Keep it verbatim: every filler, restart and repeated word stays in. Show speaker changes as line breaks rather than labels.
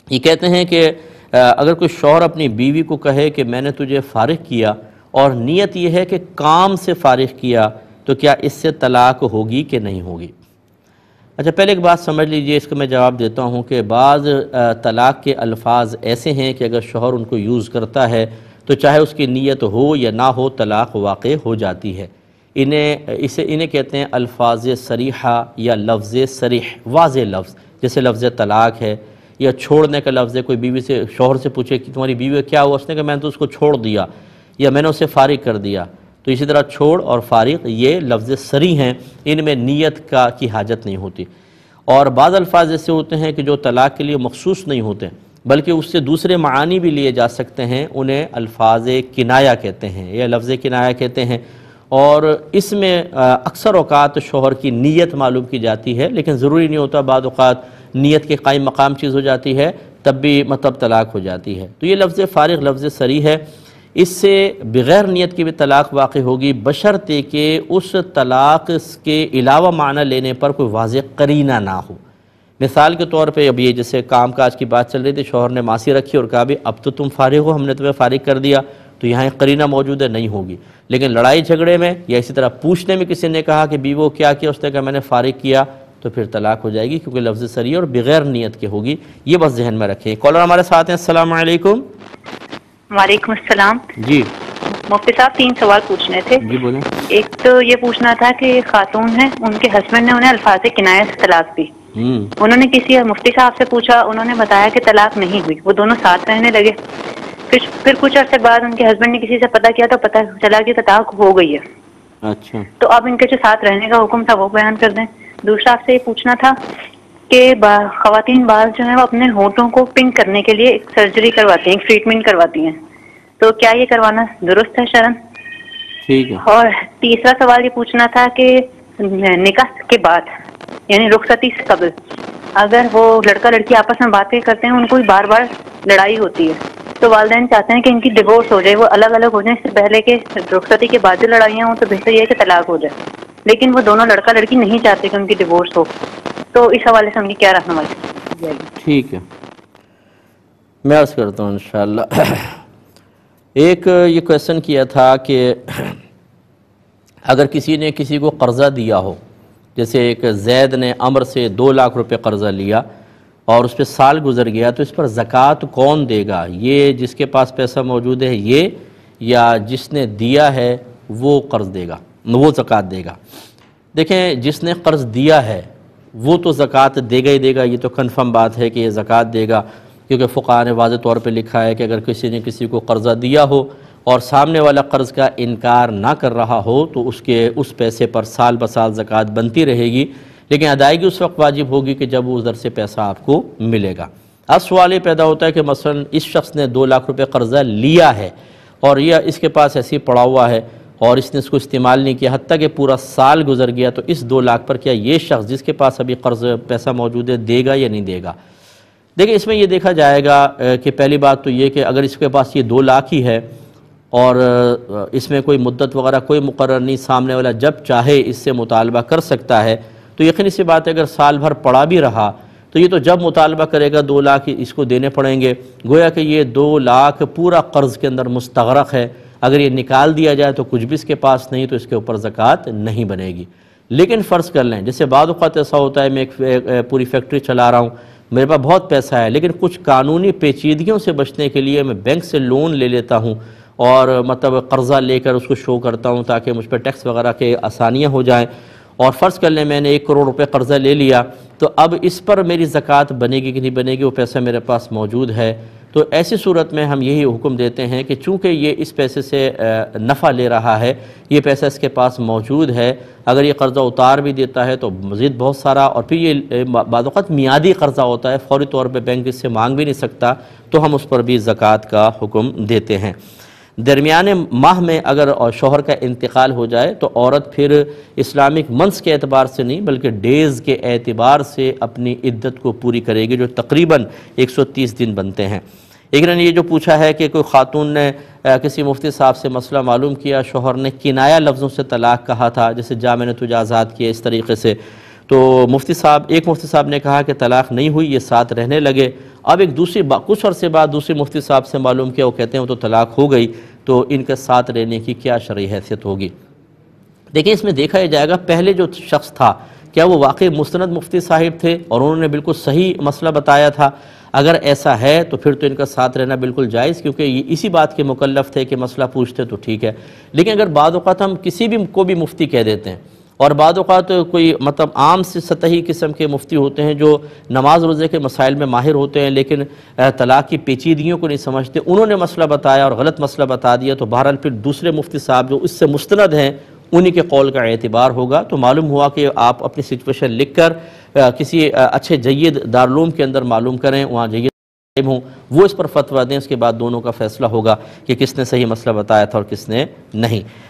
یہ کہتے ہیں کہ اگر کوئی شوہر اپنی بیوی کو کہے کہ میں نے تجھے فارغ کیا اور نیت یہ ہے کہ کام سے فارغ کیا تو کیا اس سے طلاق ہوگی کہ نہیں ہوگی؟ اچھا، پہلے ایک بات سمجھ لیجئے، اس کا میں جواب دیتا ہوں کہ بعض طلاق کے الفاظ ایسے ہیں کہ اگر شوہر ان کو یوز کرتا ہے تو چاہے اس کی نیت ہو یا نہ ہو طلاق واقع ہو جاتی ہے۔ انہیں اسے انہیں کہتے ہیں الفاظ صریحہ یا لفظ صریح، واضح لفظ، جیسے لفظ طلاق ہے یا چھوڑنے کا لفظ ہے۔ کوئی بیوی سے شوہر سے پوچھے کہ تمہاری بیوی کیا ہوا، اس نے کہا میں نے تو اس کو چھوڑ دیا یا میں نے اسے فارغ کر دیا، تو اسی طرح چھوڑ اور فارغ یہ لفظ صریح ہیں، ان میں نیت کا کی حاجت نہیں ہوتی۔ اور بعض الفاظ ایسے ہوتے ہیں کہ جو طلاق کے لیے مخصوص نہیں ہوتے بلکہ اس سے دوسرے معانی بھی لیے جا سکتے ہیں، انہیں الفاظ کنایہ کہتے ہیں یا لفظ کنایہ کہتے ہیں، اور اس میں اکثر اوقات شوہر کی نیت معلوم کی جاتی ہے، لیکن ضروری نہیں ہوتا، بعض اوقات نیت کے قائم مقام چیز ہو جاتی ہے تب بھی مطلب طلاق ہو جاتی ہے۔ تو یہ لفظ فارغ لفظ صریح ہے، اس سے بغیر نیت کی بھی طلاق واقع ہوگی بشرطے کہ اس طلاق کے علاوہ معنی لینے پر کوئی واضح قرینہ نہ ہو۔ مثال کے طور پہ اب یہ جیسے کام کاج کی بات چل رہی تھی، شوہر نے معاصی رکھی اور کہا بھی اب تو تم فارغ ہو، ہم نے تمہیں فارغ کر دیا، تو یہاں ایک قرینہ موجود ہے، نہیں ہوگی۔ لیکن لڑائی جھگڑے میں یا اسی طرح پوچھنے میں کسی نے کہا کہ بیوی کیا کیا، اس نے کہا میں نے فارغ کیا، تو پھر طلاق ہو جائے گی، کیونکہ لفظ صریح اور بغیر نیت کے ہوگی۔ یہ بس ذہن میں رکھیں۔ کالر ہمارے ساتھ ہیں، السلام علیکم۔
وعلیکم السلام
جی
مفتی صاحب، تین سوال پوچھنے تھے۔
جی بولیں۔
ایک تو یہ پوچھنا تھا کہ خاتون ہیں، ان کے ہسبینڈ نے انہیں الفاظ کنایہ سے طلاق دی، انہوں نے کسی مفتی صاحب سے پوچھا، انہوں نے بتایا کہ طلاق نہیں ہوئی، وہ دونوں ساتھ رہنے لگے۔ پھر پھر کچھ عرصے بعد ان کے ہسبینڈ نے کسی سے پتہ کیا تو پتہ چلا کہ طلاق ہو گئی ہے۔
اچھا،
تو اب ان کے جو ساتھ رہنے کا حکم تھا وہ بیان کر دیں۔ دوسرا آپ سے یہ پوچھنا تھا کہ خواتین بعض جو ہیں وہ اپنے ہونٹوں کو پنک کرنے کے لیے ایک سرجری کرواتی ہیں، ایک ٹریٹمنٹ کرواتی ہیں، تو کیا یہ کروانا درست ہے شرعاً؟
ٹھیک ہے۔
اور تیسرا سوال یہ پوچھنا تھا کہ نکاح کے بعد یعنی رخصتی سے قبل اگر وہ لڑکا لڑکی آپس میں باتیں کرتے ہیں، ان کو بار بار لڑائی ہوتی ہے، تو والدین چاہتے ہیں کہ ان کی ڈیورس ہو جائے، وہ الگ الگ ہو جائیں، اس سے پہلے کہ رخصتی کے بعد جو لڑائیاں ہوں تو بہتر یہ ہے کہ طلاق ہو جائے، لیکن وہ دونوں لڑکا لڑکی نہیں چاہتے کہ ان کی ڈیورس ہو، تو اس حوالے سے ان کی کیا رہنمائی؟
ٹھیک ہے، میں عرض کرتا ہوں انشاءاللہ۔ ایک یہ کویسچن کیا تھا کہ اگر کسی نے کسی کو قرضہ دیا ہو، جیسے ایک زید نے عمر سے دو لاکھ روپے قرضہ لیا اور اس پہ سال گزر گیا، تو اس پر زکوٰۃ کون دے گا؟ یہ جس کے پاس پیسہ موجود ہے یہ، یا جس نے دیا ہے وہ قرض دے گا، وہ زکوٰۃ دے گا؟ دیکھیں، جس نے قرض دیا ہے وہ تو زکوٰۃ دے گا ہی دے گا، یہ تو کنفرم بات ہے کہ یہ زکوٰۃ دے گا، کیونکہ فقہاء نے واضح طور پہ لکھا ہے کہ اگر کسی نے کسی کو قرضہ دیا ہو اور سامنے والا قرض کا انکار نہ کر رہا ہو تو اس کے اس پیسے پر سال بسال زکوٰۃ بنتی رہے گی، لیکن ادائیگی اس وقت واجب ہوگی کہ جب ادھر سے پیسہ آپ کو ملے گا۔ اب سوال یہ پیدا ہوتا ہے کہ مثلا اس شخص نے دو لاکھ روپے قرضہ لیا ہے اور یہ اس کے پاس ایسے ہی پڑا ہوا ہے اور اس نے اس کو استعمال نہیں کیا، حتیٰ کہ پورا سال گزر گیا، تو اس دو لاکھ پر کیا یہ شخص جس کے پاس ابھی قرض پیسہ موجود ہے دے گا یا نہیں دے گا؟ دیکھیں، اس میں یہ دیکھا جائے گا کہ پہلی بات تو یہ کہ اگر اس کے پاس یہ دو لاکھ ہی ہے اور اس میں کوئی مدت وغیرہ کوئی مقرر نہیں، سامنے والا جب چاہے اس سے مطالبہ کر سکتا ہے، تو یقینی سی بات ہے اگر سال بھر پڑا بھی رہا تو یہ تو جب مطالبہ کرے گا دو لاکھ اس کو دینے پڑیں گے، گویا کہ یہ دو لاکھ پورا قرض کے اندر مستغرق ہے، اگر یہ نکال دیا جائے تو کچھ بھی اس کے پاس نہیں، تو اس کے اوپر زکوٰۃ نہیں بنے گی۔ لیکن فرض کر لیں، جیسے بعض اوقات ایسا ہوتا ہے میں ایک پوری فیکٹری چلا رہا ہوں، میرے پاس بہت پیسہ ہے، لیکن کچھ قانونی پیچیدگیوں سے بچنے کے لیے میں بینک سے لون لے لیتا ہوں اور مطلب قرضہ لے کر اس کو شو کرتا ہوں تاکہ مجھ پہ ٹیکس وغیرہ کے آسانیاں ہو جائیں، اور فرض کر لیں میں نے ایک کروڑ روپے قرضہ لے لیا، تو اب اس پر میری زکوٰۃ بنے گی کہ نہیں بنے گی؟ وہ پیسہ میرے پاس موجود ہے، تو ایسی صورت میں ہم یہی حکم دیتے ہیں کہ چونکہ یہ اس پیسے سے نفع لے رہا ہے، یہ پیسہ اس کے پاس موجود ہے، اگر یہ قرضہ اتار بھی دیتا ہے تو مزید بہت سارا، اور پھر یہ بعض اوقات میعادی قرضہ ہوتا ہے، فوری طور پہ بینک اس سے مانگ بھی نہیں سکتا، تو ہم اس پر بھی زکوٰۃ کا حکم دیتے ہیں۔ درمیان ماہ میں اگر شوہر کا انتقال ہو جائے تو عورت پھر اسلامک منتھس کے اعتبار سے نہیں بلکہ ڈیز کے اعتبار سے اپنی عدت کو پوری کرے گی، جو تقریباً ایک سو تیس دن بنتے ہیں۔ ایک نے یہ جو پوچھا ہے کہ کوئی خاتون نے کسی مفتی صاحب سے مسئلہ معلوم کیا، شوہر نے کنایہ لفظوں سے طلاق کہا تھا، جیسے جا میں نے تجھے آزاد کیا، اس طریقے سے، تو مفتی صاحب ایک مفتی صاحب نے کہا کہ طلاق نہیں ہوئی، یہ ساتھ رہنے لگے، اب ایک دوسری با کچھ عرصے بعد دوسری مفتی صاحب سے معلوم کیا، وہ کہتے ہیں وہ تو طلاق ہو گئی، تو ان کے ساتھ رہنے کی کیا شرعی حیثیت ہوگی؟ دیکھیں اس میں دیکھا جائے گا پہلے جو شخص تھا کیا وہ واقعی مستند مفتی صاحب تھے اور انہوں نے بالکل صحیح مسئلہ بتایا تھا؟ اگر ایسا ہے تو پھر تو ان کا ساتھ رہنا بالکل جائز، کیونکہ یہ اسی بات کے مکلف تھے کہ مسئلہ پوچھتے تو ٹھیک ہے۔ لیکن اگر بعض اوقات ہم کسی بھی کو بھی مفتی کہہ دیتے ہیں، اور بعض اوقات کوئی مطلب عام سے سطحی قسم کے مفتی ہوتے ہیں جو نماز روزے کے مسائل میں ماہر ہوتے ہیں لیکن طلاق کی پیچیدگیوں کو نہیں سمجھتے، انہوں نے مسئلہ بتایا اور غلط مسئلہ بتا دیا، تو بہرحال پھر دوسرے مفتی صاحب جو اس سے مستند ہیں انہی کے قول کا اعتبار ہوگا۔ تو معلوم ہوا کہ آپ اپنی سچویشن لکھ کر کسی اچھے جید دارالعلوم کے اندر معلوم کریں، وہاں جید ہوں، وہ اس پر فتویٰ دیں، اس کے بعد دونوں کا فیصلہ ہوگا کہ کس نے صحیح مسئلہ بتایا تھا اور کس نے نہیں۔